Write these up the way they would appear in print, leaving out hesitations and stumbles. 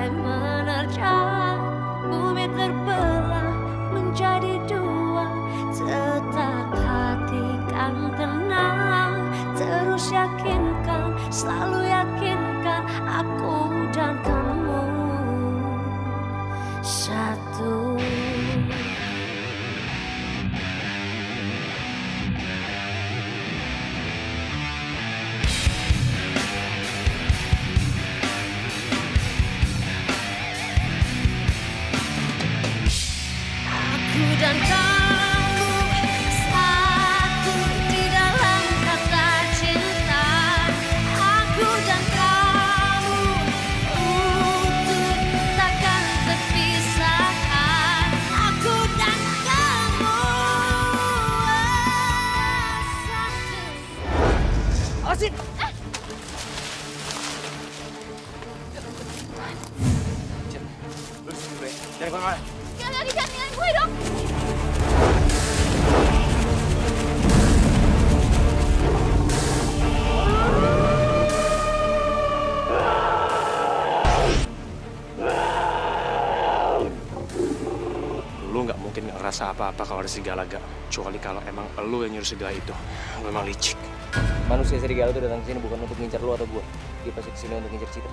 badai menerjang, bumi terbelah menjadi dua. Tetap hati kan tenang, terus yakinkan, selalu yakinkan aku dan kamu satu. Aku dan kamu satu di dalam kata cinta. Aku dan kamu utuh takkan terpisahkan. Aku dan kamu satu. Asin! Lu disini dulu ya. Jangan kemana-mana. Sekali lagi jangan ninggalin gue dong. Lu nggak mungkin nggak ngerasa apa-apa kalau ada serigala gak. Kecuali kalau emang lu yang nyuruh serigala itu. Lu emang licik. Manusia serigala itu datang ke sini bukan untuk ngincar lu atau gua. Dia pasti kesini untuk ngincar Citra.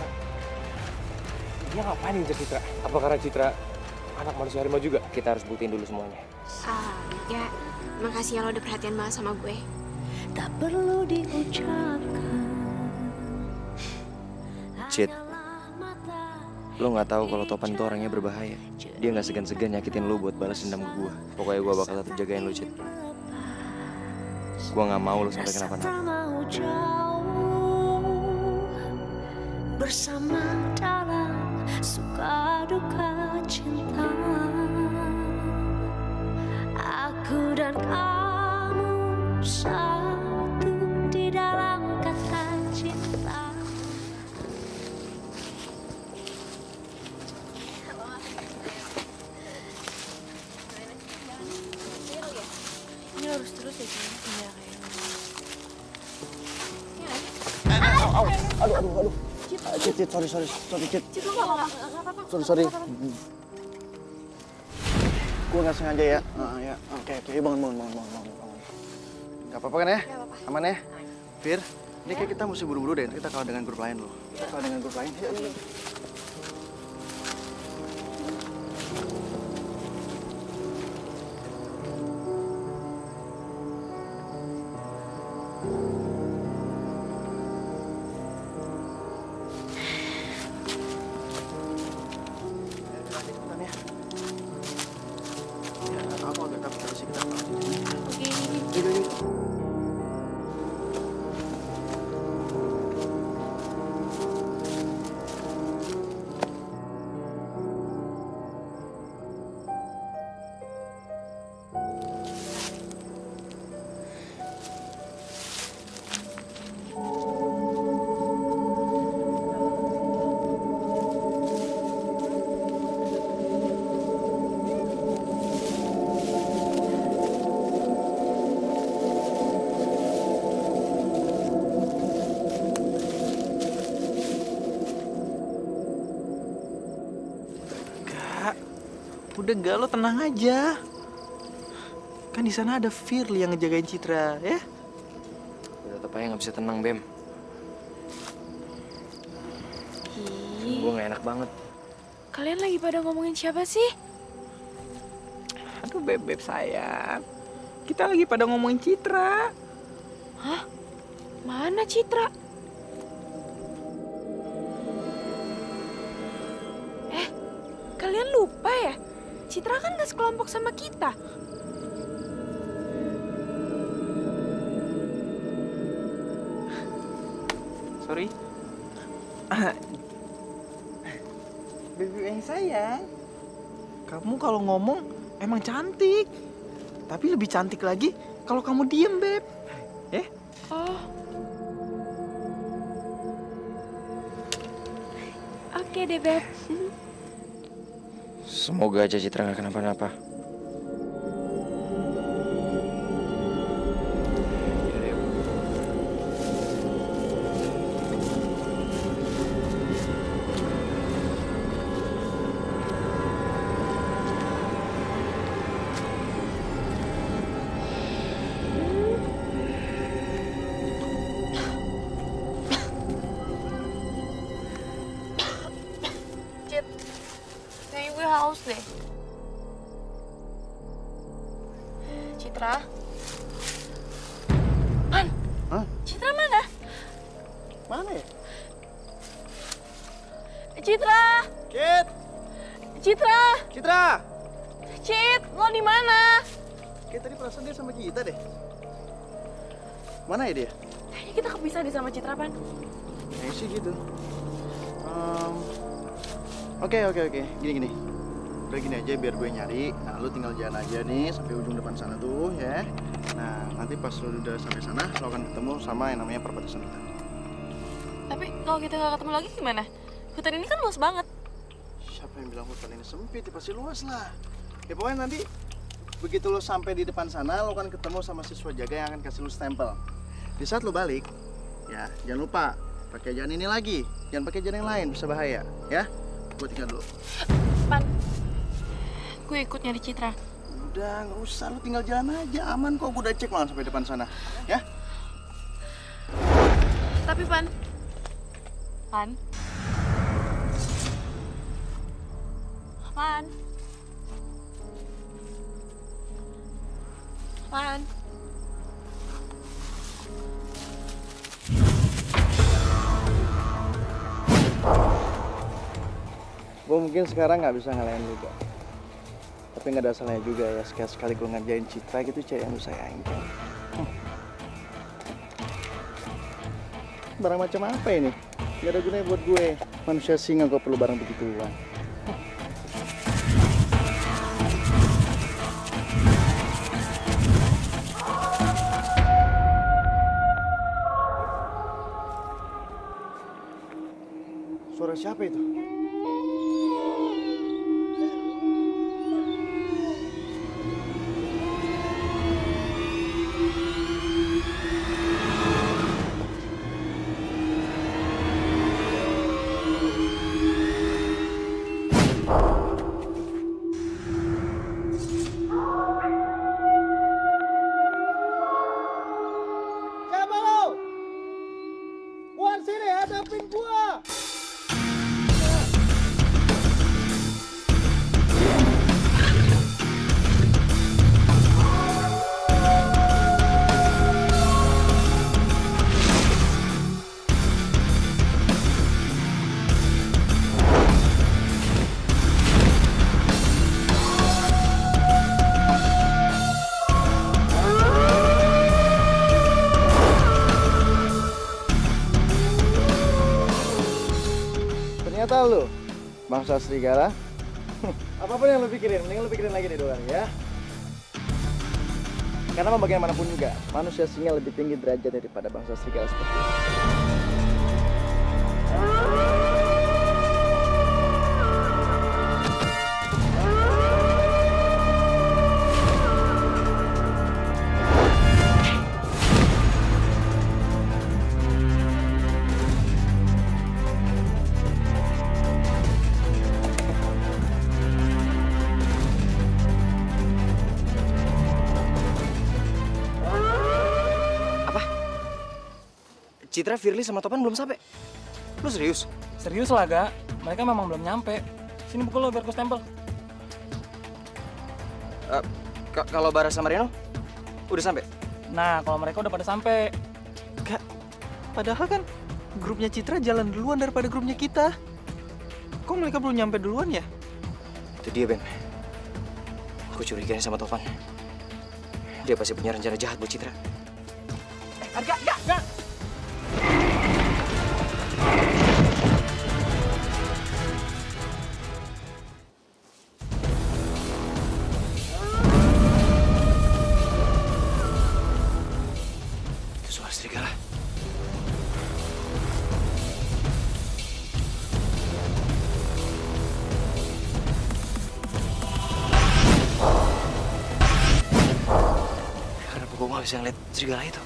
Dia ngapain ngincer Citra? Apa karena Citra anak manusia harimau juga? Kita harus buktiin dulu semuanya. Ya, makasih ya lo udah perhatian banget sama gue. Tak perlu diucapkan. Cit, lu nggak tahu kalau Topan itu orangnya berbahaya. Dia nggak segan-segan nyakitin lu buat balas dendam ke gua. Pokoknya gua bakal tetap jagain lu, Cit. Gua nggak mau lu sampai kenapa-napa. Mau jauh bersama dalam suka duka cinta. Aku dan kamu satu di dalam kata cinta. Ini harus terus ya, Cin. Iya, kayak Aduh. Cit, sorry, Cit. Cit, lo gak apa-apa. Sorry. Gue nggak sengaja ya. Ya, oke, bangun. Gak apa-apa kan ya? Gak apa-apa. Aman ya? Fir, ini kayak kita mesti buru-buru deh. Kita kalah dengan grup lain loh. Kita kalah dengan grup lain. Yuk. Udah gak, lo tenang aja. Kan di sana ada Firly yang ngejagain Citra, ya? Udah tetep aja nggak bisa tenang, Bem. Gue nggak enak banget. Kalian lagi pada ngomongin siapa sih? Aduh, Beb sayang. Kita lagi pada ngomongin Citra. Hah? Mana Citra? Kalian lupa ya? Citra kan gak sekelompok sama kita. Sorry. Beb yang sayang. Kamu kalau ngomong emang cantik. Tapi lebih cantik lagi kalau kamu diem, Beb. Oh. Oke deh, Beb. Semoga aja Citra nggak kenapa-napa. Citra. Pan. Hah? Citra mana? Mana ya? Citra. Cit! Citra. Citra! Cit, lo di mana? Kayak tadi perasaan dia sama kita deh. Mana ya dia? Kayaknya kita kepisah deh sama Citra, Pan. Kayaknya sih gitu. Oke. Gini. Udah gini aja biar gue nyari. Nah, lu tinggal jalan aja nih sampai ujung depan sana tuh ya. Nah, nanti pas lu udah sampai sana, lu akan ketemu sama yang namanya perbatasan hutan. Tapi kalau kita nggak ketemu lagi gimana? Hutan ini kan luas banget. Siapa yang bilang hutan ini sempit? Ya, pasti luas lah. Ya pokoknya nanti begitu lu sampai di depan sana, lu akan ketemu sama siswa jaga yang akan kasih lu stempel. Di saat lu balik, ya jangan lupa pakai jalan ini lagi. Jangan pakai jalan yang lain, bisa bahaya. Ya, gue tinggal dulu. Pan, gue ikut nyari Citra. Udah, nggak usah. Lu tinggal jalan aja. Aman kok. Gue udah cek malah sampai depan sana. Ya? Tapi Pan. Pan. Pan. Pan. Gue mungkin sekarang nggak bisa ngalahin lu, kok. Tapi nggak ada salahnya juga ya sekali-sekali gue ngerjain Citra gitu, cewek yang lu sayangin kan. Barang macam apa ini? Gak ada gunanya buat gue. Manusia singa gue perlu barang begituan. Suara siapa itu? Siapa lo? Buat sini, hadapin gua! Ternyata lu, bangsa serigala. Apapun yang lu pikirin, mending lu pikirin lagi deh doang ya. Karena mau bagaimanapun juga, manusia singa lebih tinggi derajat daripada bangsa serigala seperti itu. Citra, Firly, sama Topan belum sampai. Lu serius? Serius lah, Ga. Mereka memang belum nyampe. Sini buku lo biar gue stempel. Kalau Bara sama Reno udah sampai? Nah, kalau mereka udah pada sampai. Gak. Padahal kan grupnya Citra jalan duluan daripada grupnya kita. Kok mereka belum nyampe duluan ya? Itu dia, Ben. Aku curiga sama Topan. Dia pasti punya rencana jahat buat Citra. Gak. Itu suara serigala. Kenapa gue gak bisa ngeliat serigala itu?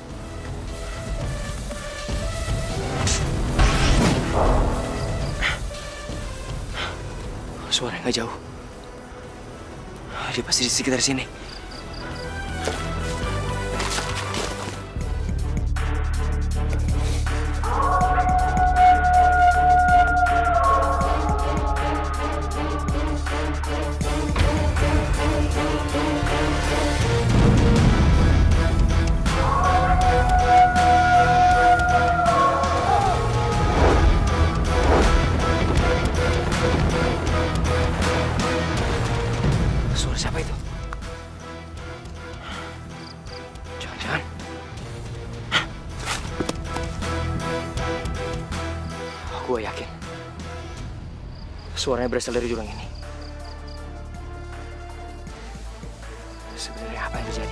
Suaranya nggak jauh. Dia pasti di sekitar sini. Gue yakin suaranya berasal dari jurang ini. Sebenarnya apa yang terjadi?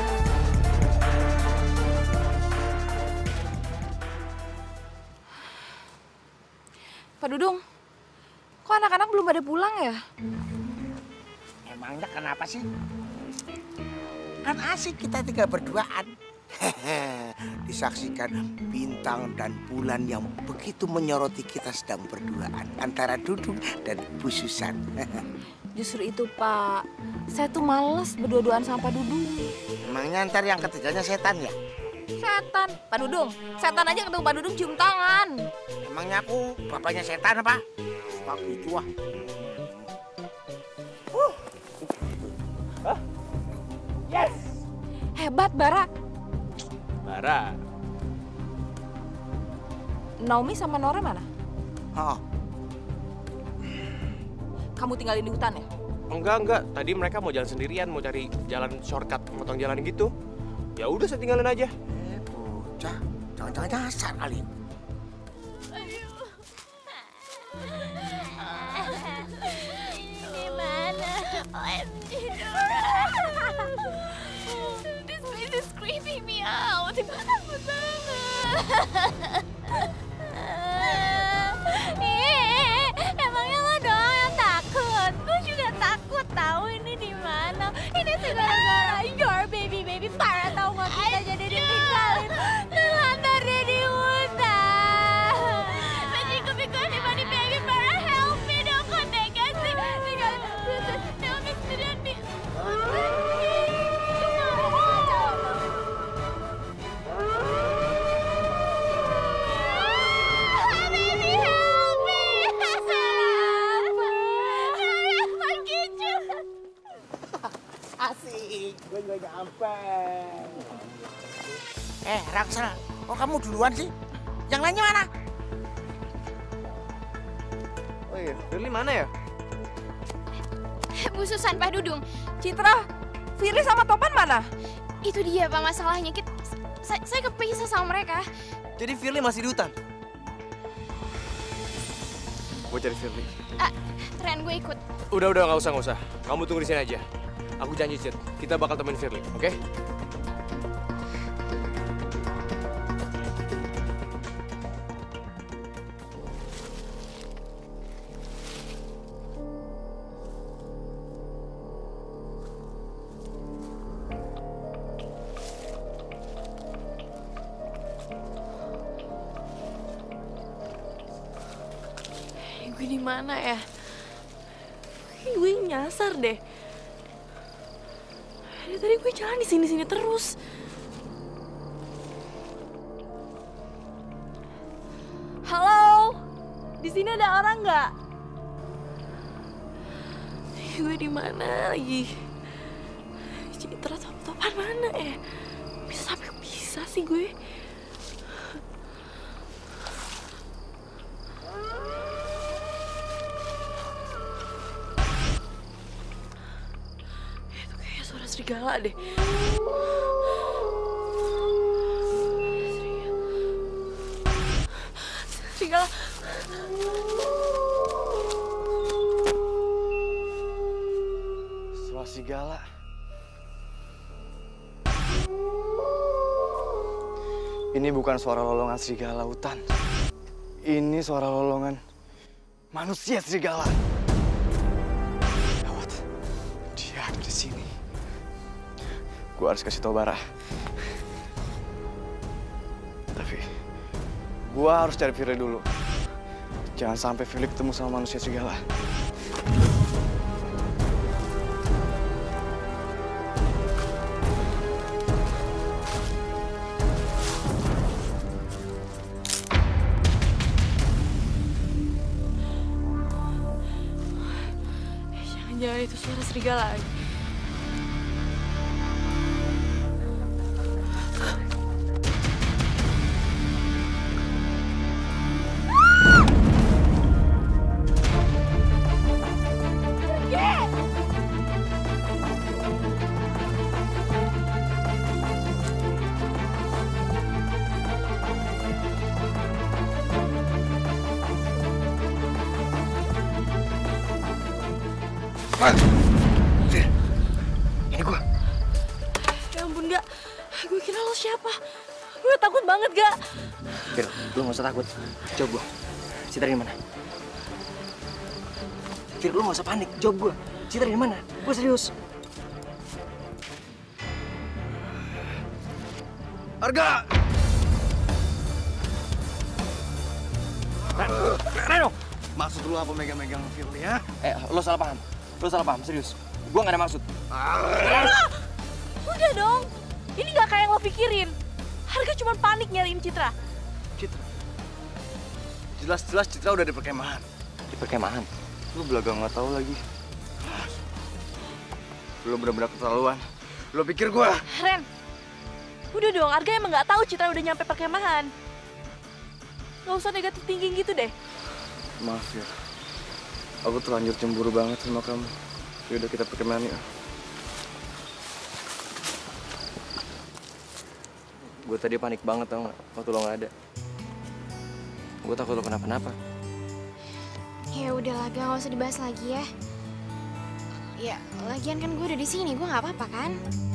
Pak Dudung, kok anak-anak belum pada pulang ya? Emangnya kenapa sih? Kan asik kita tinggal berduaan. Disaksikan bintang dan bulan yang begitu menyoroti kita sedang berduaan antara Dudung dan Bu Susan. Justru itu Pak, saya tuh males berdua-duaan sama Pak Dudung. Emangnya ntar yang ketiganya setan ya? Setan, Pak Dudung, setan aja ketemu Pak Dudung cium tangan. Emangnya aku bapaknya setan apa? Suka gitu ah. Yes! Hebat Bara. Bara. Naomi sama Nora mana? Oh, Kamu tinggalin di hutan ya? Enggak. Tadi mereka mau jalan sendirian, mau cari jalan shortcut, motong jalan gitu. Ya udah, saya tinggalin aja. bocah. Jangan-jangan nyasar kali. Di mana? OMG, Nora. This place is creeping me out. Takut banget. Emangnya lo doang yang takut? Gue juga takut tahu ini di mana. Ini segala-gara your baby parah, tau gak, kita jadi ditinggalin terlantar di hutan. Magiku di mana baby parah, help me dong, kok tega sih tinggalin Naomi sendirian di baby, help me. Pergi juga. Asik, gue juga nyampe. Raksasa, kok kamu duluan sih? Yang lainnya mana? Oh iya, Firly mana ya? Bu Susan, Pak Dudung, Citra, Firly sama Topan mana? itu dia Pak masalahnya. Saya kepisah sama mereka. Jadi Firly masih di hutan? Gue cari Firly. Tren gue ikut. Udah, nggak usah. Kamu tunggu di sini aja. Aku janji, Cid, kita bakal temenin Firly, oke? Gue di mana ya? Gue nyasar deh. Dari tadi gue jalan di sini terus. Halo, di sini ada orang nggak? Gue di mana lagi? Citra sama Topan mana ya? Bisa sampai kepisah sih gue. Itu kayak suara serigala deh. Serigala. Suara serigala. Ini bukan suara lolongan serigala hutan. Ini suara lolongan manusia serigala. Gawat, dia ada di sini. Gua harus kasih tau Bara. Tapi gua harus cari Firly dulu. Jangan sampai Firly ketemu sama manusia serigala. Jangan itu suara serigala lagi. Ini gua. Ya ampun, Gak. Gue kira lo siapa. Gue takut banget, Gak. Fir, lu gak usah takut. Jawab gua. Citra di mana? Fir, lu gak usah panik. Jawab gua. Citra di mana? Gua serius. Arga! Reno! Maksud lu apa megang-megang Firly ya? Lo salah paham. Lo salah paham, serius. Gua gak ada maksud. Udah dong. Ini gak kayak yang lo pikirin. Harga cuma panik nyariin Citra. Citra. Jelas-jelas Citra udah di perkemahan. Di perkemahan? Lu belaga gak tahu lagi. Lu bener-bener keterlaluan. Lu pikir gua? Ren, udah dong. Harga emang gak tahu Citra udah nyampe perkemahan. Gak usah negatif thinking gitu deh. Maaf ya. Aku terlanjur cemburu banget sama kamu. Yaudah kita perkemahan yuk. Gue tadi panik banget tau gak, waktu lo gak ada. Gue takut lo kenapa-napa. Ya udahlah, gak usah dibahas lagi ya. Ya, lagian kan gue udah di sini, gue nggak apa-apa kan?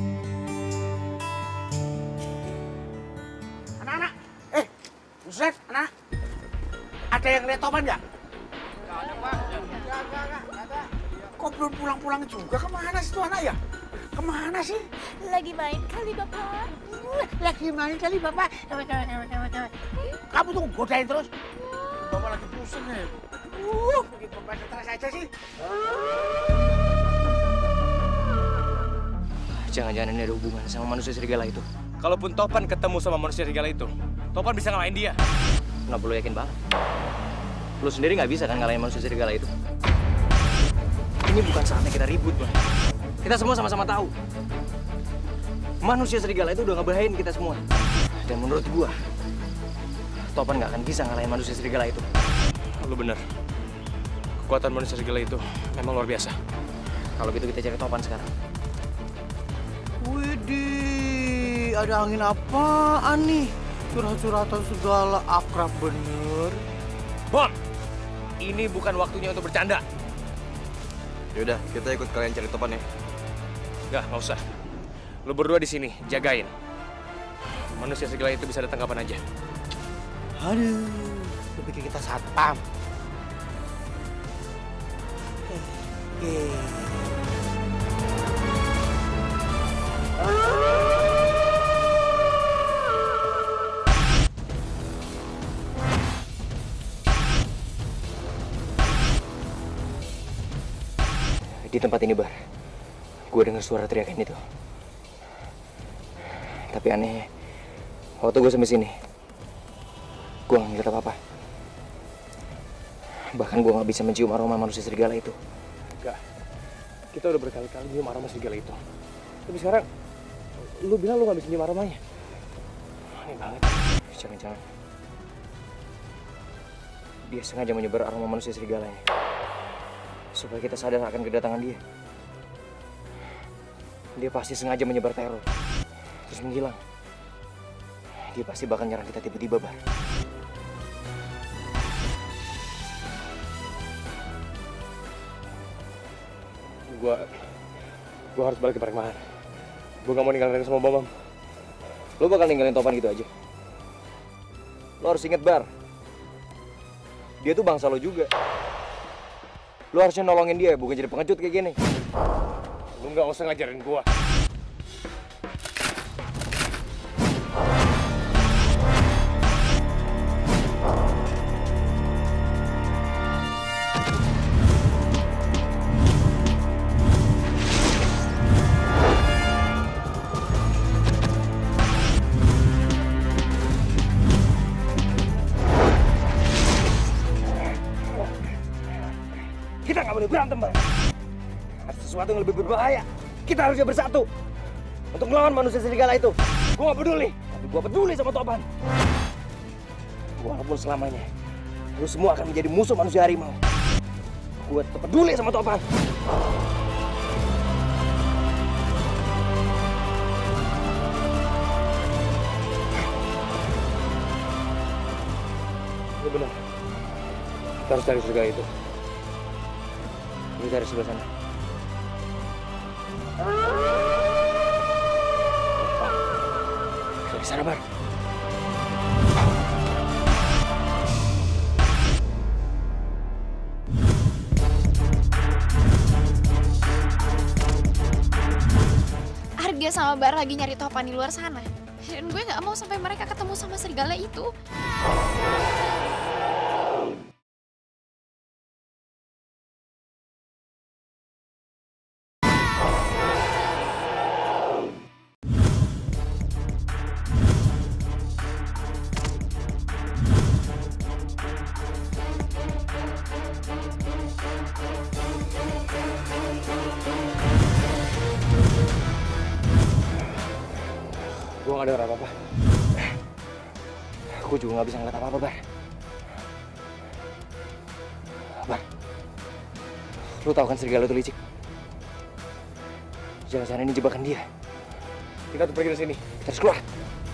Anak-anak, Buset, anak. Ada yang lihat Topan nggak? Nggak ada, Pak. Nggak ada. Kok belum pulang-pulang juga? Kemana sih tuh anak ya? Kemana sih? Lagi main kali, Bapak. Lagi main kali, Bapak. Kamu tuh godain terus. Bapak lagi pusing nih. Bikin Bapak stres aja sih. Jangan-jangan ini ada hubungan sama manusia serigala itu. Kalaupun Topan ketemu sama manusia serigala itu, Topan bisa ngalahin dia. Kenapa lo yakin banget? Lo sendiri nggak bisa kan ngalahin manusia serigala itu? Ini bukan saatnya kita ribut, Bang. Kita semua sama-sama tahu. Manusia serigala itu udah ngebahayain kita semua. Dan menurut gua, Topan nggak akan bisa ngalahin manusia serigala itu. Lu bener. Kekuatan manusia serigala itu memang luar biasa. Kalau gitu kita cari Topan sekarang. Widih, ada angin apaan nih? Curhat-curhatan segala, akrab bener. Bom! Ini bukan waktunya untuk bercanda. Yaudah, kita ikut kalian cari Topan ya. Nggak usah. Lu berdua di sini, jagain. Manusia serigala itu bisa datang kapan aja. Aduh, lu pikir kita satpam? Di tempat ini, Bar. Gue dengar suara teriakan itu. Tapi anehnya, waktu gue sampai sini, gue nggak ngeliat apa-apa. Bahkan gue nggak bisa mencium aroma manusia serigala itu. Enggak. Kita udah berkali-kali nyium aroma serigala itu. Tapi sekarang, lu bilang lu nggak bisa nyium aromanya. Aneh banget. Jangan-jangan dia sengaja menyebar aroma manusia serigalanya supaya kita sadar akan kedatangan dia. Dia pasti sengaja menyebar teror terus menghilang. Dia pasti bakal nyerang kita tiba-tiba, Bar. Gua harus balik ke perkemahan. Gua gak mau ninggalin Reno sama Bambang. Lo bakal ninggalin Topan gitu aja? Lo harus inget, Bar. Dia tuh bangsa lo juga. Lo harusnya nolongin dia, bukan jadi pengecut kayak gini. Lu nggak usah ngajarin gua. Kita nggak boleh berantem, Bar. Ada sesuatu yang lebih berbahaya. Kita harusnya bersatu untuk melawan manusia serigala itu. Gua gak peduli, tapi gua peduli sama Topan. Walaupun selamanya lu semua akan menjadi musuh manusia harimau, gua tetap peduli sama Topan. Lu benar. Kita harus cari serigala itu. Kita dari sebelah sana. Di sana, Bar. Arga sama Bar lagi nyari Topan di luar sana. Dan gue nggak mau sampai mereka ketemu sama serigala itu. Gue gak denger apa-apa. Gue juga gak bisa ngeliat apa-apa, Bar. Bar, lu tau kan serigala itu licik? Jangan-jangan ini jebakan dia. Kita tuh pergi dari sini. Kita harus keluar.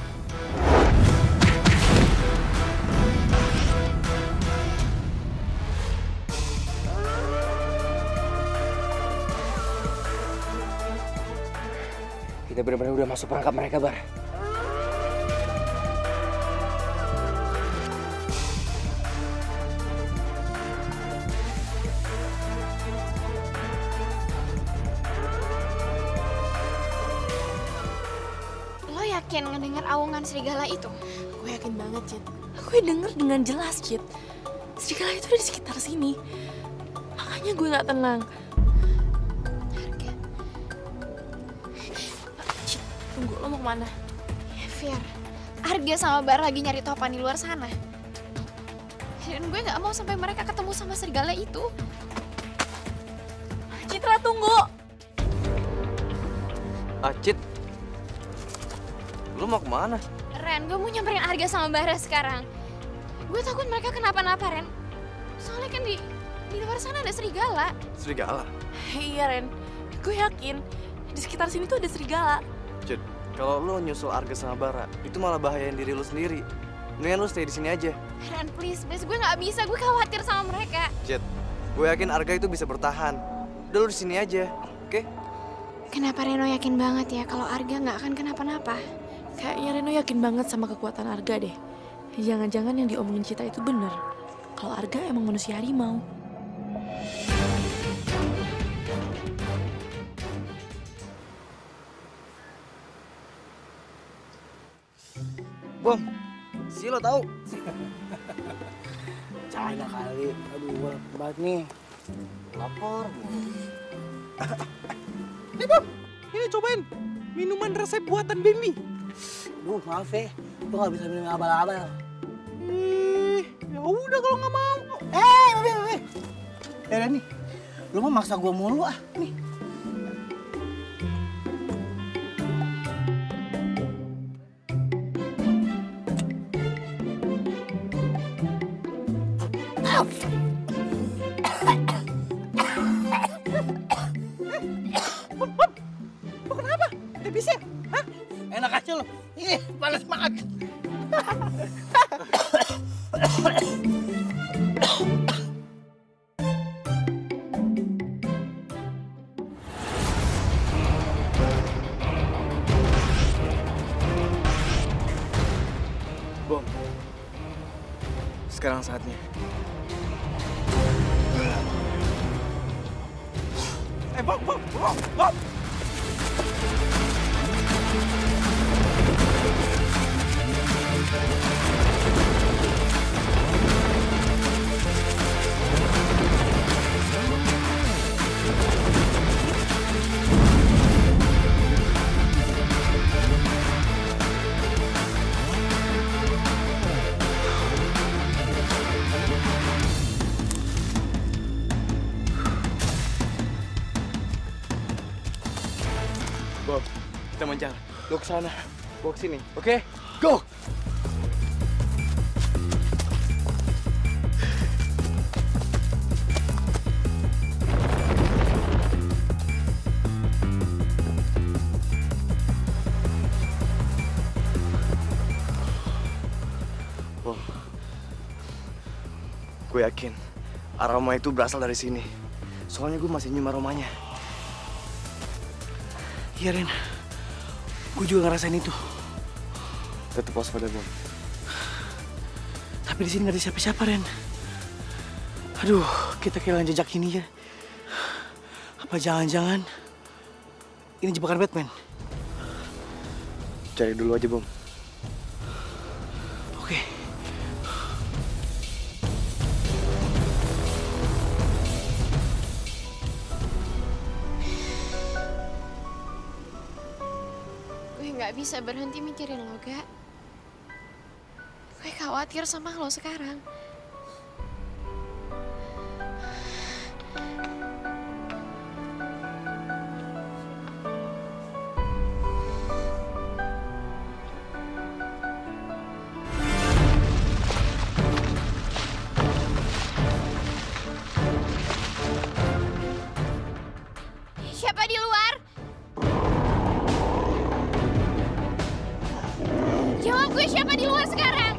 Kita benar-benar udah masuk perangkap mereka, Bar. Lo yakin ngedenger aungan serigala itu? Gue yakin banget, Cid. Gue denger dengan jelas, Cid. Serigala itu ada di sekitar sini. Makanya gue gak tenang. Cid, tunggu, lo mau kemana? Ya, Fir. Arga sama Bar lagi nyari Topan di luar sana. Dan gue nggak mau sampai mereka ketemu sama serigala itu. Citra, tunggu! Cid, lu mau kemana? Ren, gue mau nyamperin Arga sama Bara sekarang. Gue takut mereka kenapa-napa, Ren. Soalnya kan di luar sana ada serigala. Serigala? Iya, Ren. Gue yakin di sekitar sini tuh ada serigala. Cid, kalau lu nyusul Arga sama Bara, itu malah bahayain diri lu sendiri. Mendingan lu stay di sini aja. Ren, please, gue nggak bisa. Gue khawatir sama mereka. Cid, gue yakin Arga itu bisa bertahan. Udah lu di sini aja, oke? Kenapa Reno yakin banget ya kalau Arga nggak akan kenapa-napa? Kayaknya Reno yakin banget sama kekuatan Arga deh. Jangan-jangan yang diomongin Cita itu bener. Kalau Arga emang manusia harimau. Bom, si lo tahu? Cahaya kali. Aduh, gue lapar banget nih. Lapar. Nih, Bang. Ini cobain. Minuman resep buatan Bimbi. Duh, maaf ya. Gue gak bisa minum abal-abal. Ya udah kalau nggak mau. Bebe. Ya nih. Lu mah maksa gue mulu ah. Nih. Lu kenapa? Bisa? Hah? Enak aja lo. Ih, panas banget. Bom, sekarang saatnya. Bang. Bob, kita mencar. Lo ke sana, gua ke sini. Oke? Go! Bob, gue yakin aroma itu berasal dari sini. Soalnya gue masih nyium aromanya. Iya, Ren. Gue juga ngerasain itu. Tetap waspada, Bom. Tapi di sini nggak ada siapa-siapa, Ren. Aduh, kita kehilangan jejak ini ya. Apa jangan-jangan ini jebakan Batman? Cari dulu aja, Bom. Oke. Gue nggak bisa berhenti mikirin lo, Gak. Gue khawatir sama lo sekarang. Siapa di luar? Jawab gue, siapa di luar sekarang?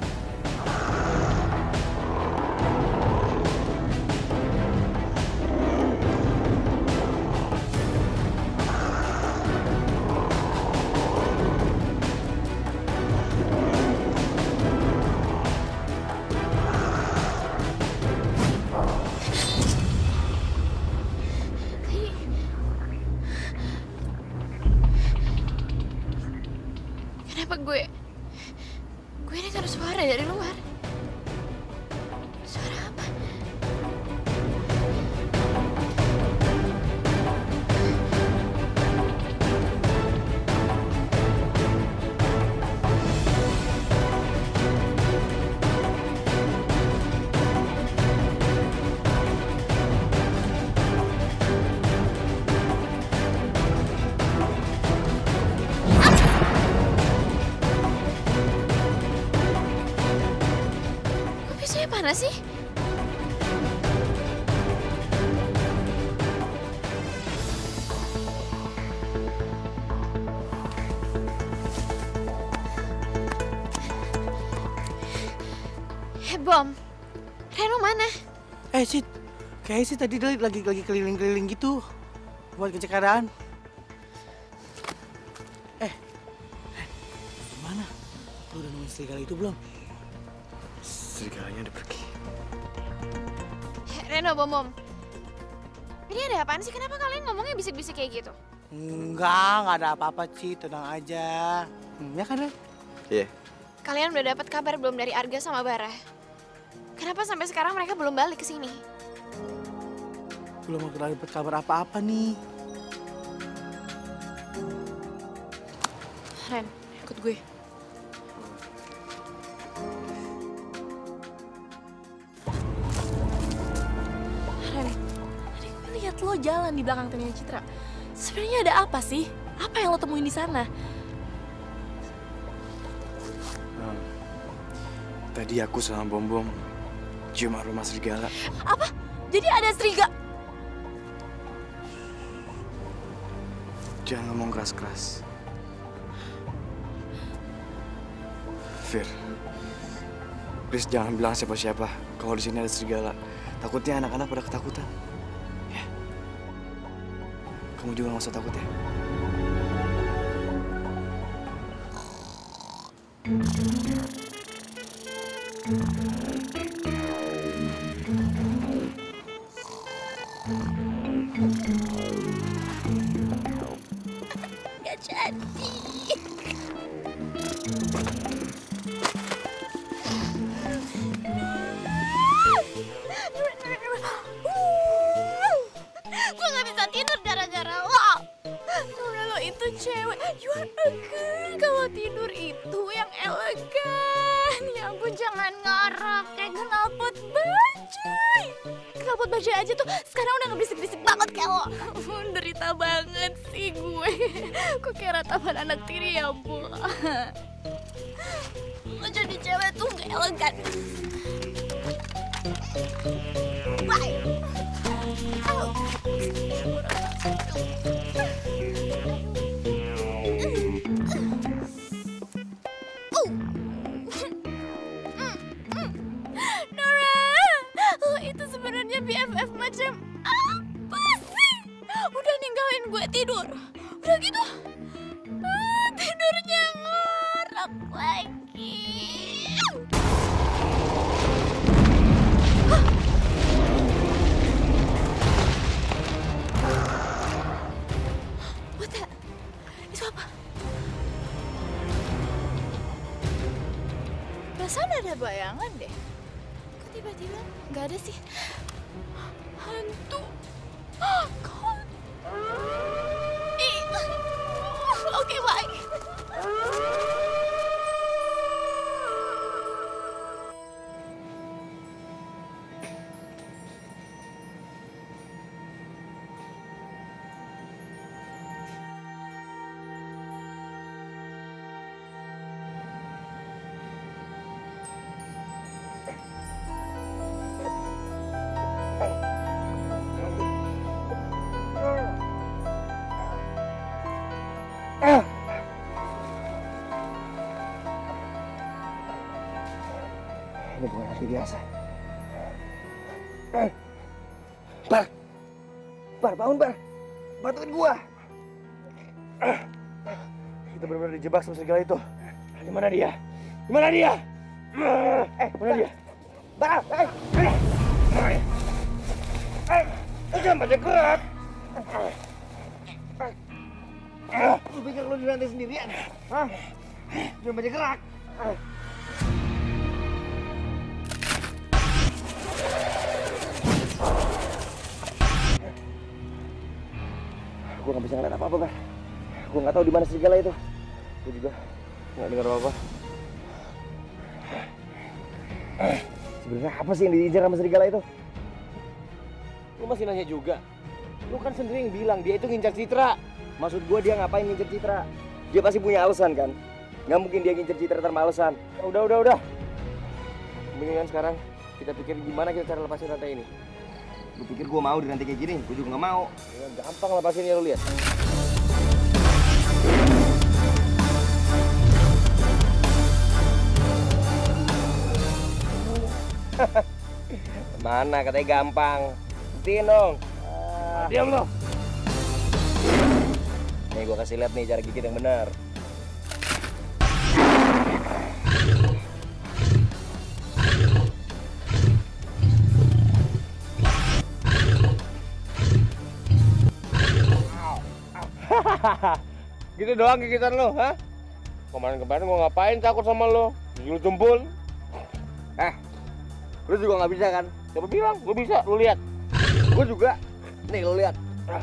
Kenapa gue dengar suara dari luar? Suara apa? Kok biasanya panas sih? Bom, Reno mana? Sid, kayaknya sih tadi dia lagi keliling-keliling gitu buat ngecek keadaan. Gimana? Lu udah nemuin serigala itu belum? Serigalanya udah pergi. Reno, Bom. Ini ada apaan sih? Kenapa kalian ngomongnya bisik-bisik kayak gitu? Enggak ada apa-apa, Ci. Tenang aja. Ya kan, Ren? Iya. Kalian udah dapat kabar belum dari Arga sama Bara? Kenapa sampai sekarang mereka belum balik ke sini? Belum dapat kabar apa-apa nih. Ren, ikut gue. Ren, tadi gue lihat lo jalan di belakang teninya Citra. Sebenarnya ada apa sih? Apa yang lo temuin di sana? Tadi aku sama Bom cium aroma serigala. Apa? Jadi ada serigala? Jangan ngomong keras-keras. Fir, please jangan bilang siapa-siapa kalau di sini ada serigala. Takutnya anak-anak pada ketakutan. Ya. Kamu juga nggak usah takut ya. Gak jadi. Gue gak bisa tidur gara-gara lo. Nora, lo itu cewek. You are a girl. Kalau tidur itu yang elegan. Ya ampun, jangan ngorok kayak knalpot bajai. Knalpot bajai aja tuh sekarang udah ngebisik-bisik banget kayak lo. Derita banget sih gue. Kok kayak ratapan anak tiri ya, Bu. Lo jadi cewek tuh gak elegan. Bye. Nora, lo itu sebenarnya BFF macam apa sih? Udah ninggalin gue tidur, Udah gitu, tidurnya ngorok lagi. What the? Itu apa? Perasaan ada bayangan deh. Kok tiba-tiba nggak ada sih? Hantu. God. Oke, baik. Ini bukan hati biasa. Bar! Bar, bangun, Bar! Bantuin gua! Kita benar-benar dijebak sama serigala itu. Di mana dia? Di mana dia? Mana dia? Bar! Jangan banyak gerak! Lu pikir lu di lantai sendirian? Hah? Jangan banyak gerak! Gue gak bisa ngeliat apa-apa, Bar. Gue gak tahu di mana serigala itu. Gue juga gak dengar apa-apa. Sebenarnya apa sih yang diincar sama serigala itu? Lu masih nanya juga? Lu kan sendiri yang bilang dia itu ngincar Citra. Maksud gue dia ngapain ngincar Citra? Dia pasti punya alasan kan? Gak mungkin dia ngincar Citra tanpa alasan. Udah. Mendingan sekarang kita pikir gimana kita cara lepasin rantai ini. Lu pikir gue mau di rantai kayak gini? Gue juga gak mau. Ya, gampang lepasin ya, lu lihat. Mana katanya gampang. Buktiin dong. Diam lo. Nih gue kasih lihat nih cara gigit yang benar. Gitu doang gigitan lo, ha? Kemarin gue ngapain takut sama lo? Lu tumpul. Lu juga nggak bisa kan? Coba bilang, gue bisa, lu lihat. Gue juga. Nih, lu lihat.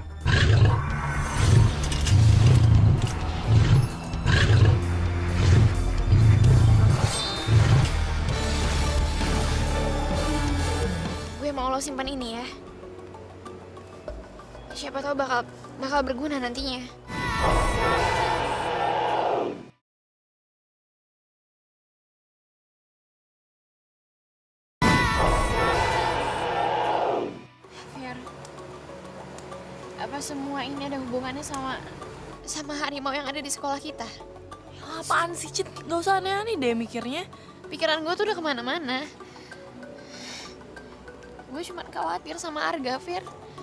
Gue mau lo simpan ini ya. Siapa tahu bakal berguna nantinya. Fer, apa semua ini ada hubungannya sama harimau yang ada di sekolah kita? Ya, apaan sih, Cit? Gak usah aneh-aneh deh mikirnya. Pikiran gue tuh udah kemana-mana. Gue cuma khawatir sama Arga, Fer.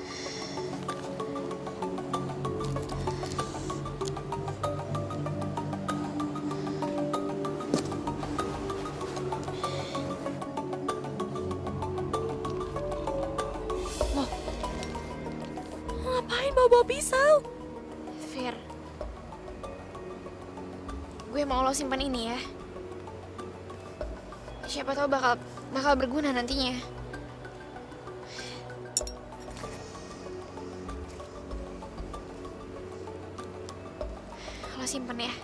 Bawa pisau. Fir, gue mau lo simpan ini ya. Siapa tahu bakal berguna nantinya. Lo simpan ya.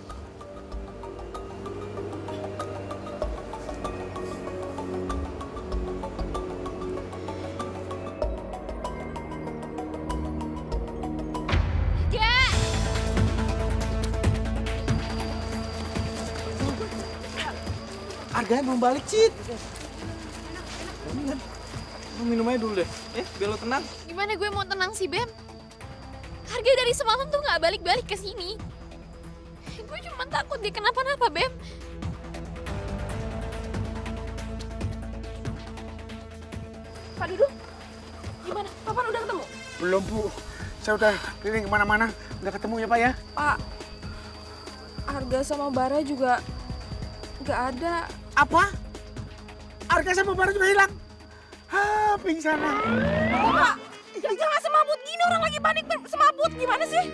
Harganya belum balik, Cit. Mendingan lu minum aja dulu deh. Biar lo tenang. Gimana gue mau tenang sih, Bem? Harga dari semalam tuh nggak balik-balik ke sini. Gue cuma takut dia kenapa-napa, Bem. Pak Dudu, gimana? Papan udah ketemu? Belum, Bu. Saya udah keliling kemana-mana, Udah ketemu ya Pak ya? Pak, Arga sama Bara juga nggak ada. Apa? Arga sama Bara juga hilang? Hah, pingsan lah. Pak, jangan semabut gini, orang lagi panik semabut. Gimana sih?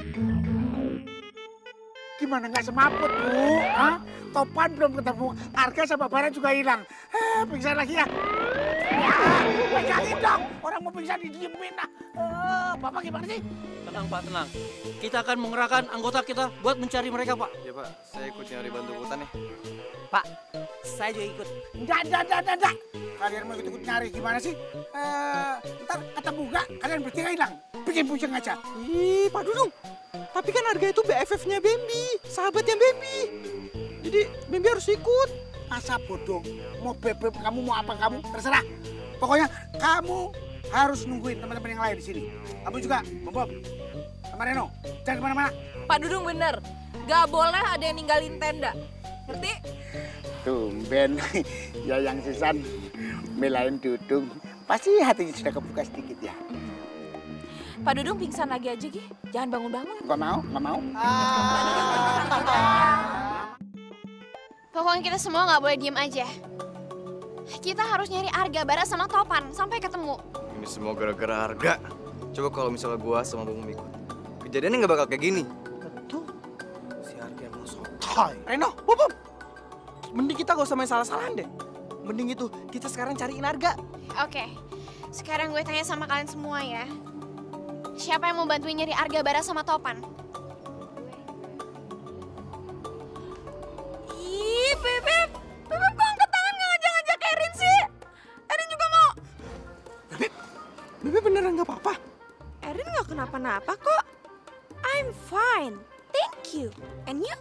Gimana nggak semaput, Bu? Hah? Topan belum ketemu, Arga sama Bara juga hilang. Hah, pingsan lagi ya? Pegangin dong, orang mau pingsan didiemin lah. Bapak gimana sih? Tenang Pak, tenang. Kita akan mengerahkan anggota kita buat mencari mereka Pak. Ya Pak, saya ikut nyari bantu hutan nih. Pak, saya juga ikut. Enggak. Kalian mau ikut nyari gimana sih? Ntar ketemu nggak? Kalian bertiga hilang. Bikin pusing aja. Ih, Pak Dudung. Tapi kan Arga itu BFF-nya Bambi, sahabatnya Bambi. Jadi Bambi harus ikut. Masa bodoh? Mau bebek kamu, mau apa kamu? Terserah. Pokoknya kamu harus nungguin teman-teman yang lain di sini. Kamu juga, Bob, sama Reno. Jangan kemana-mana. Pak Dudung bener, nggak boleh ada yang ninggalin tenda. Ngerti? Tumben, ya yang Susan belain Dudung. Pasti hatinya sudah kebuka sedikit ya. Pak Dudung pingsan lagi aja, Gi. Jangan bangun-bangun. Nggak mau. Pokoknya kita semua nggak boleh diem aja. Kita harus nyari Arga, Bara, sama Topan sampai ketemu. Ini semua gara-gara Arga. Coba kalau misalnya gua sama Bung ikut, kejadiannya nggak bakal kayak gini. Betul. Si Arga emang sotoy. Reno, Bob. Mending kita gak usah main salah-salahan deh. Mending itu kita sekarang cariin Arga. Oke, sekarang gue tanya sama kalian semua ya. Siapa yang mau bantuin nyari Arga, Bara, sama Topan? Ih, Bebep kok angkat tangan nggak ngajak-ngajak Erin sih? Erin juga mau. Bebep beneran gak apa-apa? Erin nggak kenapa-napa kok. I'm fine, thank you. And you?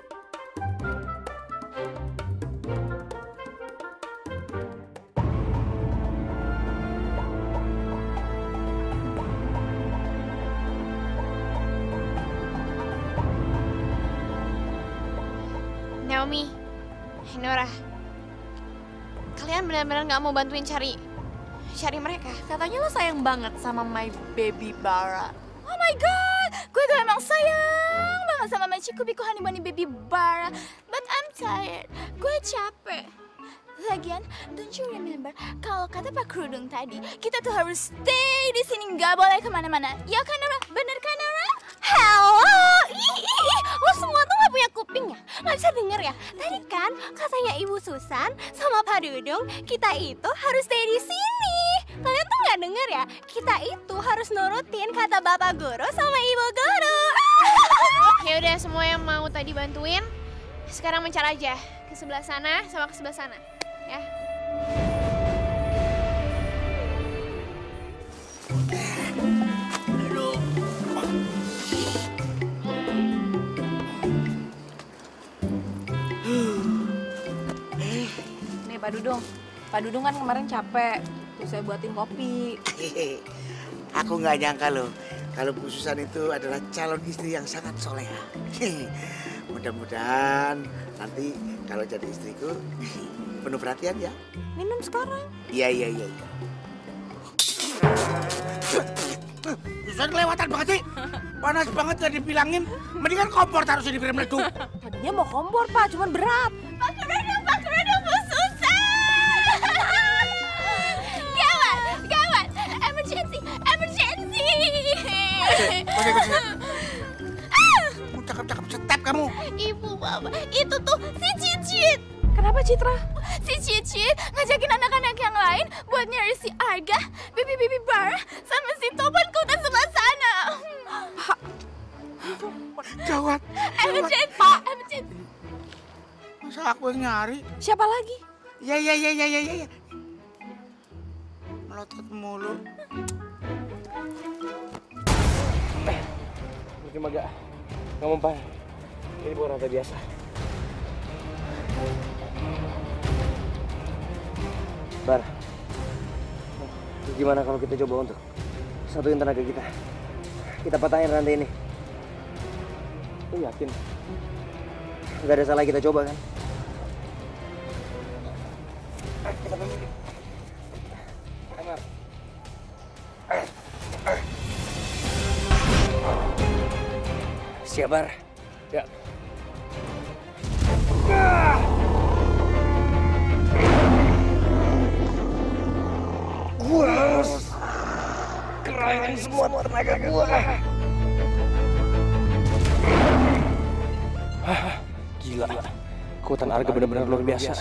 Naomi, Nora, kalian benar-benar nggak mau bantuin cari mereka? Katanya lo sayang banget sama my baby Bara. Oh my god, gue tuh emang sayang banget sama my Chikubiku Honey Bunny baby Bara. But I'm tired, gue capek. Lagian, don't you remember kalau kata Pak Kerudung tadi, kita tuh harus stay di sini, nggak boleh kemana-mana. Ya kan Nora? Bener kan Nora? Hello! Lo semua tuh nggak punya kuping ya? Nggak bisa denger ya? Tadi kan katanya Ibu Susan sama Pak Dudung, kita itu harus stay di sini. Kalian tuh nggak denger ya? Kita itu harus nurutin kata Bapak Guru sama Ibu Guru. Ya udah, semua yang mau tadi bantuin, sekarang mencar aja ke sebelah sana sama ke sebelah sana, ya. Nih Pak Dudung kan kemarin capek, terus saya buatin kopi. Aku nggak nyangka loh, kalau Bu Susan itu adalah calon istri yang sangat soleha. Mudah-mudahan nanti kalau jadi istriku penuh perhatian ya. Minum sekarang. Iya. Susan kelewatan banget sih. Panas banget ya dibilangin. Mendingan kompor taruh sini biar meletup. Tadinya mau kompor Pak, cuman berat. Pak Kerudung, Bu Susan. Gawat, emergency. Cakep step kamu. Ibu, Bapak, itu tuh si Cicit. Kenapa Citra? Si Cicit ngajakin anak-anak yang lain buat nyari si Arga, Bibi Bara, sama si Topan ke hutan sebelah sana. Pak. Gawat. Emergency, Pak. Emergency. Masa aku yang nyari? Siapa lagi? Ya. Melotot mulu. Cuma gak mempan. Ini bukan rata biasa. Bar, gimana kalau kita coba untuk satuin tenaga kita? Kita patahin rantai ini. Lu yakin? Gak ada salah kita coba kan? Kita pemilik. Amar. Siap, Bar. Ya. Gua harus kerahkan semua tenaga gua. Gila, kekuatan Arga benar-benar luar biasa.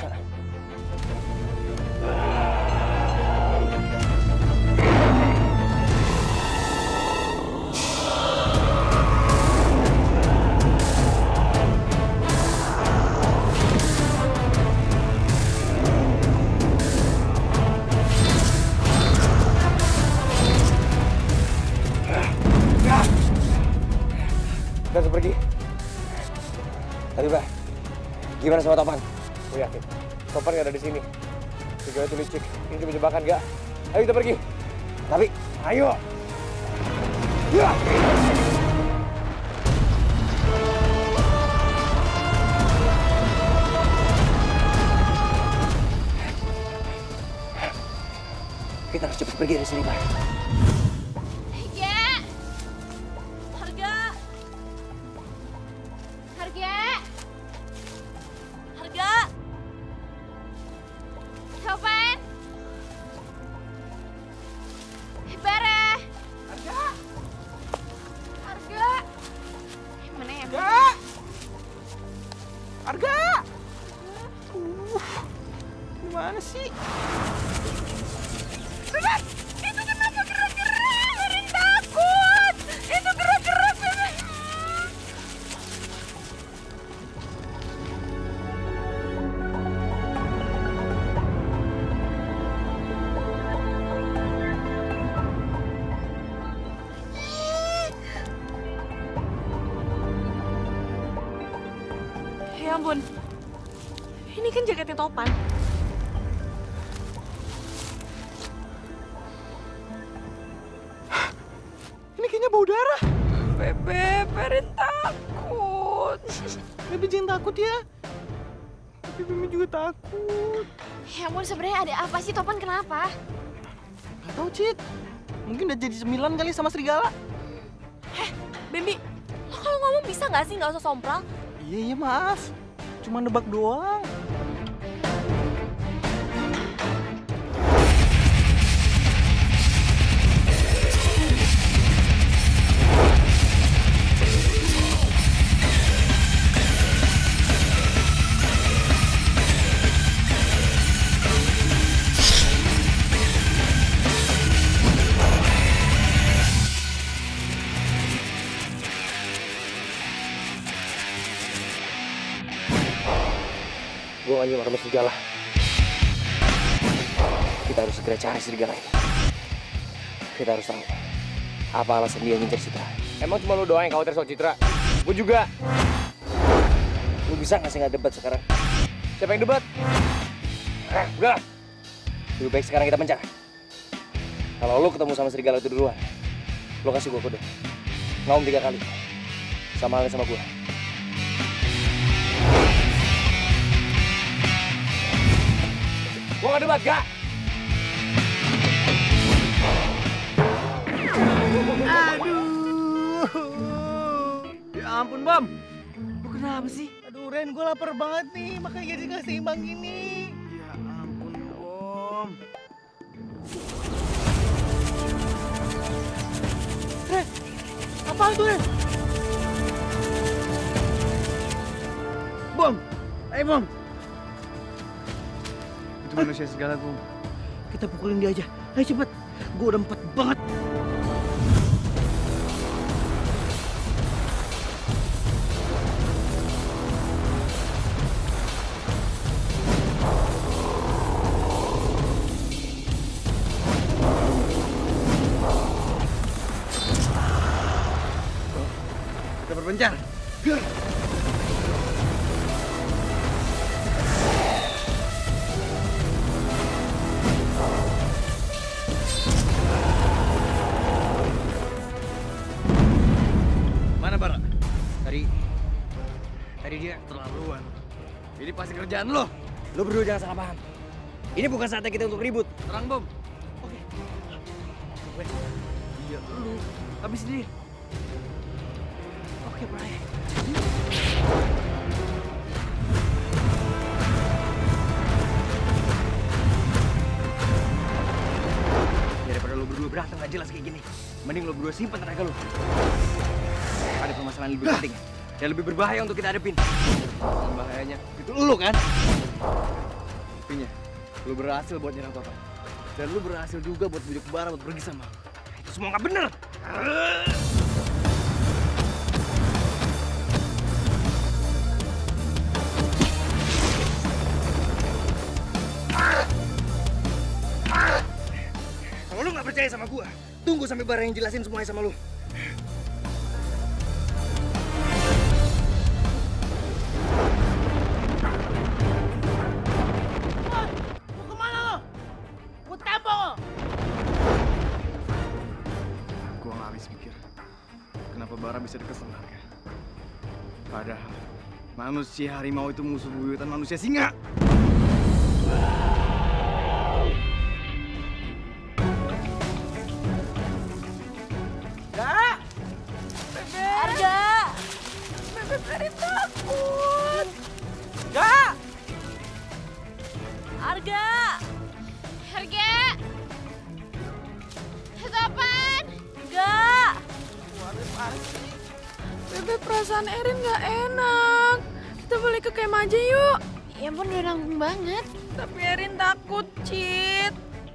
Kita harus pergi. Tapi Bah, gimana sama Topan? Gue yakin Topan gak ada di sini. Serigala itu licik. Ini cuma jebakan gak? Ayo kita pergi. Tapi, ayo. Ya. Kita harus cepat pergi dari sini, Bah. Gimana sih? Bebek, itu kenapa gerak-gerak? Berin takut. Itu gerak-gerak, Bebek. Ya ampun, ini kan jaketnya Topan. Ini kayaknya bau darah. Bebe, Berin takut. Bebe jangan takut ya. Tapi Bebe juga takut. Ya ampun, sebenarnya ada apa sih? Topan kenapa? Gak tau, Cid. Mungkin udah jadi sembilan kali sama serigala. Bambi, lo kalau ngomong bisa nggak sih nggak usah sompral? Iya, maaf. Cuma nebak doang. Gue gak nyuruh sama serigala. Kita harus segera cari serigala ini. Kita harus tahu apa alasan dia ngincer Citra. Emang cuma lu doang yang khawatir soal Citra? Gue juga. Lu bisa nggak sih nggak debat sekarang? Siapa yang debat? Udah. Lebih baik sekarang kita mencar. Kalau lu ketemu sama serigala itu duluan, lu kasih gue kode. Ngaum 3 kali. Sama halnya sama gue. Gue gak debat, gak? Aduh. Ya ampun, Bam. Lu kenapa sih? Aduh, Ren, gue lapar banget nih. Makanya jadi gak seimbang gini. Ya ampun, Om. Ren, apaan tuh, Ren? Bom! Ayo, Bom! Itu manusia segala, Bom. Kita pukulin dia aja. Ayo cepet. Gue udah empat banget. Kita berpencar. Mana Bara? Tadi dia terlaluan. Ini pasti kerjaan lo. Lu berdua jangan salah paham. Ini bukan saatnya kita untuk ribut. Terang, Bom. Oke. Iya, lu. Habis dia. Oke. Oke, Bray. Daripada lo berdua berantem gak jelas kayak gini, mending lo berdua simpen tenaga lo. Ada permasalahan lebih penting dan lebih berbahaya untuk kita hadapin. Bahayanya itu lo kan? Buktinya, lo berhasil buat nyerang Topan. Dan lo berhasil juga buat bujuk Bara buat pergi sama lo. Itu semua gak bener. Kalau lu gak percaya sama gua, tunggu sampai Bara yang jelasin semuanya sama lu. Mau kemana lo? Mau tembok lo? Gua nggak habis pikir kenapa Bara bisa deket sama Arga. Padahal manusia harimau itu musuh buyutan manusia singa. Arga! Bebek Erin takut! Gak! Arga! Harga. Topan. Enggak! Bebek, perasaan Erin gak enak. Kita balik ke camp aja yuk. Ya ampun, udah nanggung banget. Tapi Erin takut, Cit.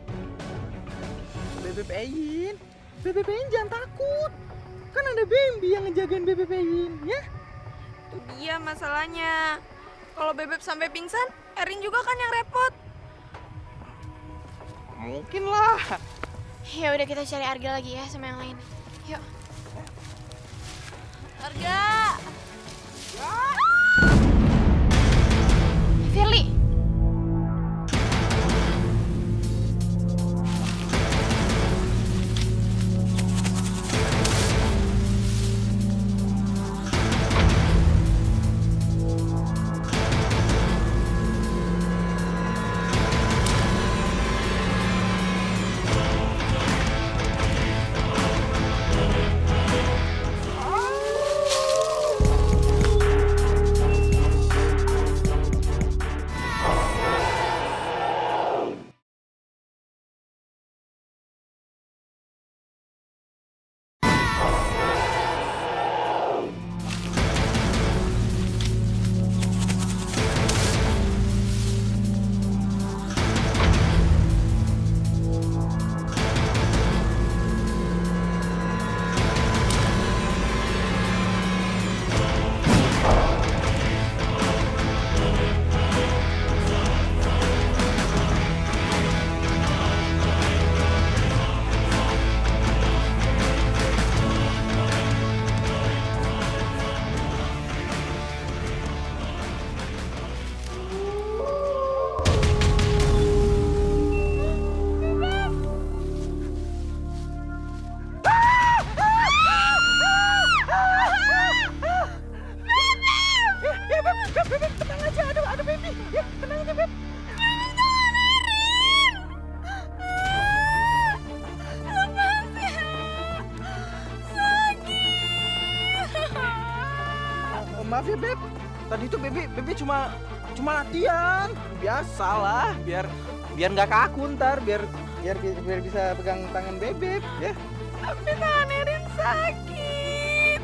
Bebek Erin. Bebek Erin jangan takut. Kan ada Bambi yang ngejagain Bebek Erin, ya? Itu dia masalahnya. Kalau Bebek sampai pingsan, Erin juga kan yang repot. Mungkin lah. Ya udah, kita cari Arga lagi ya sama yang lain. Yuk. Arga! Firly. Maaf ya, Beb. Tadi itu Bebe cuma latihan. Biasalah, biar nggak kaku ntar, biar bisa pegang tangan Bebe, ya. Tapi tangan Erin sakit.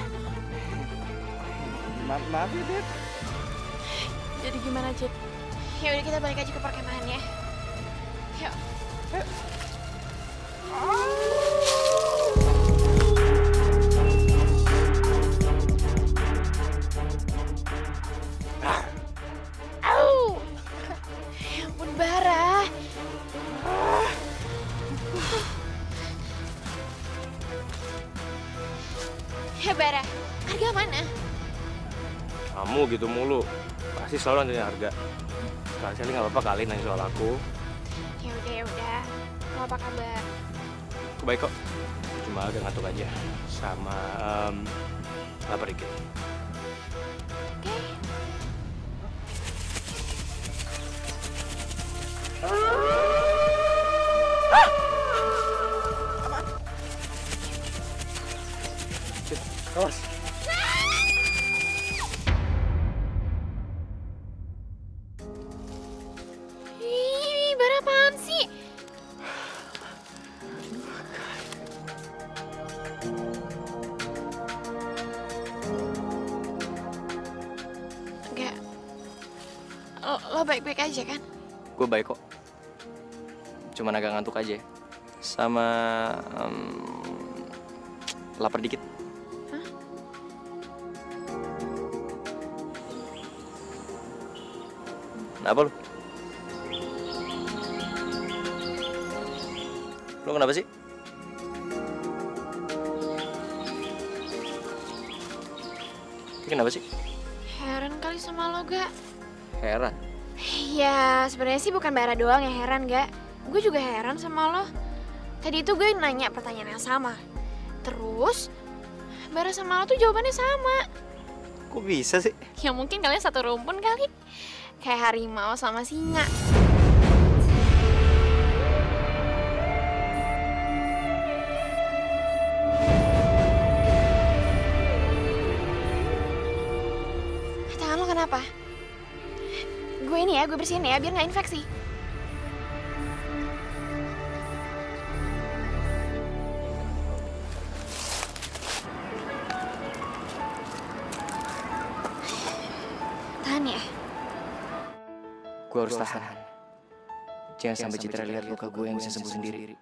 Maaf ya, Beb. Jadi gimana, Cit? Ya udah, kita balik aja ke perkemahan ya. Yuk. Au! Ya ampun, Bara. Ya Bara, Arga mana? Kamu gitu mulu, pasti selalu nanyain harga. Sekali-sekali nggak apa-apa kali nanya soal aku. Ya udah. Mau apa kabar? Aku baik kok, cuma agak ngantuk aja, sama lapar dikit. Oke. Awas. baik-baik aja kan? Gue baik kok. Cuman agak ngantuk aja. Sama lapar dikit. Hah? Kenapa lu? Lu kenapa sih? Kenapa sih? Heran kali sama lo, Gak? Heran? Ya, sebenarnya sih bukan Bara doang yang heran, Gak. Gue juga heran sama lo. Tadi itu gue nanya pertanyaan yang sama. Terus, Bara sama lo tuh jawabannya sama. Kok bisa sih? Ya mungkin kalian satu rumpun kali. Kayak harimau sama singa. Tangan lo kenapa? Gue ini ya, gue bersihin ya biar nggak infeksi. Tahan ya. Gue harus tahan. Jangan sampai Citra lihat luka gue yang bisa sembuh sendiri.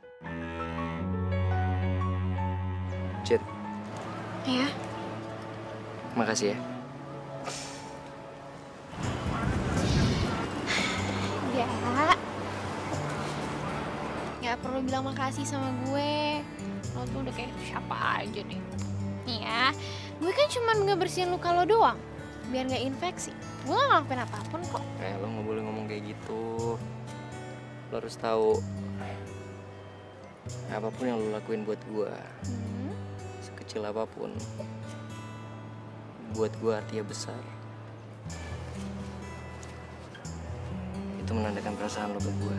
Cit. Iya. Makasih ya. Gak perlu bilang makasih sama gue. Lo tuh udah kayak siapa aja deh. Nih ya, gue kan cuma ngebersihin luka lo doang biar gak infeksi. Gue gak ngelakuin apapun kok. Lo gak boleh ngomong kayak gitu. Lo harus tahu apapun yang lo lakuin buat gue, sekecil apapun, buat gue artinya besar. Itu menandakan perasaan lo ke gue.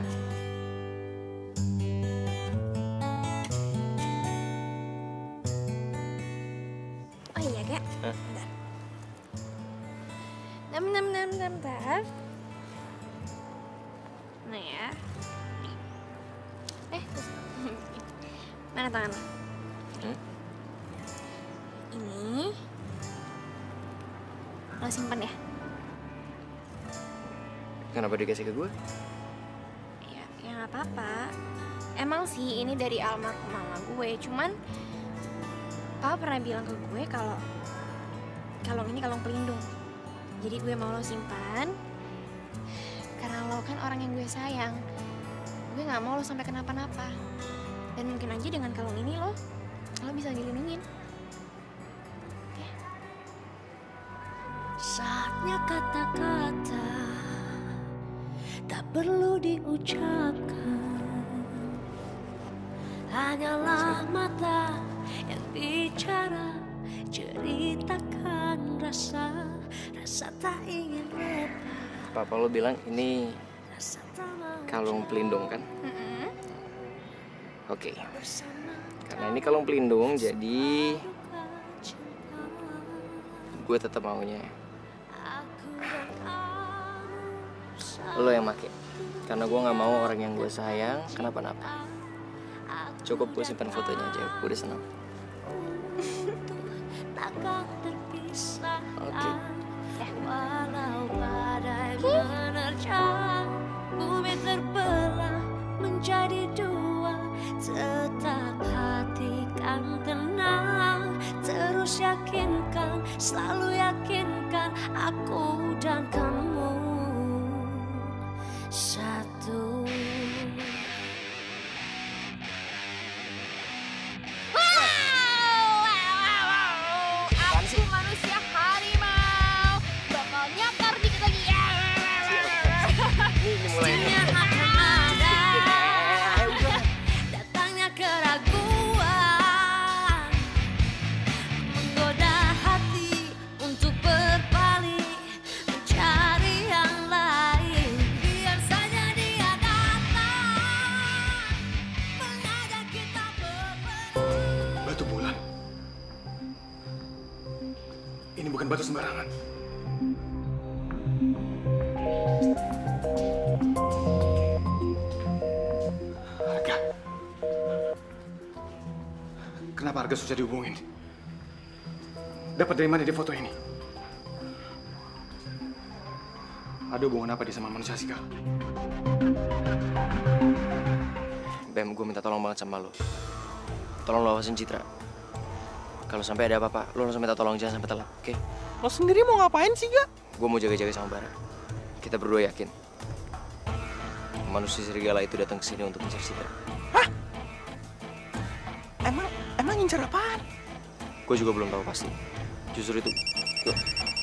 Oh iya, Kak? Bentar. Bentar. Nah ya. Terus. Mana tangan lo? Ini. Lo simpan ya? Kenapa dikasih ke gue? Ya nggak apa-apa. Emang sih ini dari almarhum mama gue, cuman Papa pernah bilang ke gue kalau kalung ini kalung pelindung. Jadi gue mau lo simpan karena lo kan orang yang gue sayang. Gue nggak mau lo sampai kenapa-napa. Dan mungkin aja dengan kalung ini lo bisa dilindungin. Saatnya kata-kata tak perlu diucapkan, hanyalah mata yang bicara, ceritakan rasa tak ingin lepas. Papa lo bilang ini kalung pelindung kan? Oke. Karena ini kalung pelindung, jadi gue tetap maunya lo yang make. Karena gue nggak mau orang yang gue sayang kenapa-napa. Cukup gue simpan fotonya aja, gue udah senang. Oke. Walau badai menerjang, bumi terbelah menjadi dua, tetap hati kan tenang. Terus yakinkan, selalu yakinkan aku dan kamu satu. Aku manusia harimau, bakal nyakar dikit lagi. Ini mulai. Datangnya keraguan menggoda hati untuk berpaling mencari yang lain. Biar saja dia datang mengajak kita berperang. Batu bulan. Ini bukan batu sembarangan. Arga. Kenapa Arga susah dihubungin? Dapat dari mana dia foto ini? Ada hubungan apa dia sama manusia serigala? Bem, gue minta tolong banget sama lo. Tolong lo awasin Citra. Kalau sampai ada apa-apa, lo langsung minta tolong, jangan sampai telat, oke? Lo sendiri mau ngapain sih, Ga? Gue mau jaga-jaga sama Bara. Kita berdua yakin manusia serigala itu datang ke sini untuk mencari Citra. Hah? Emang ngincar apaan? Gue juga belum tahu pasti. Justru itu. Yuk.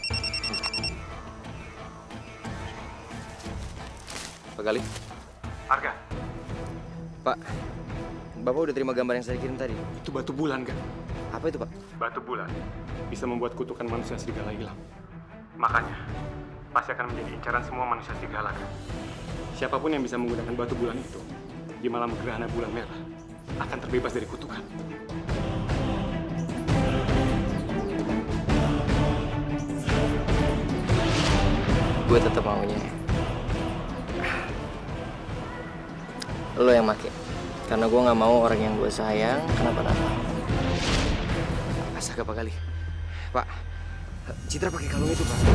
Pak Galih. Arga. Pak, Bapak udah terima gambar yang saya kirim tadi? Itu batu bulan, Ga. Apa itu, Pak? Batu bulan bisa membuat kutukan manusia serigala hilang. Makanya, pasti akan menjadi incaran semua manusia serigala, Ga. Siapapun yang bisa menggunakan batu bulan itu di malam gerhana bulan merah akan terbebas dari kutukan. Gue tetap maunya lo yang make, karena gue nggak mau orang yang gue sayang kenapa-napa. Astaga, Pak Galih. Pak, Citra pakai kalung itu, Pak.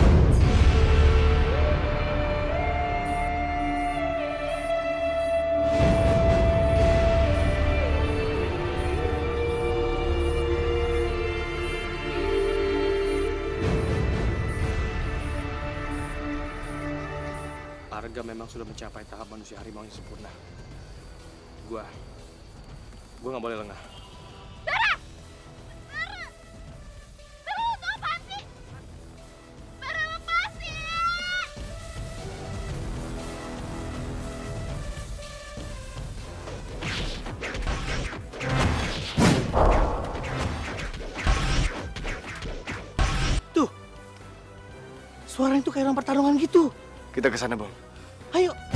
Arga memang sudah mencapai tahap manusia harimau yang sempurna. Gua nggak boleh lengah. Bara! Bara! Bara, lo tuh apaan sih? Bara, lepasin! Tuh, suara itu kayak orang pertarungan gitu. Kita ke sana, Bang. Ayo.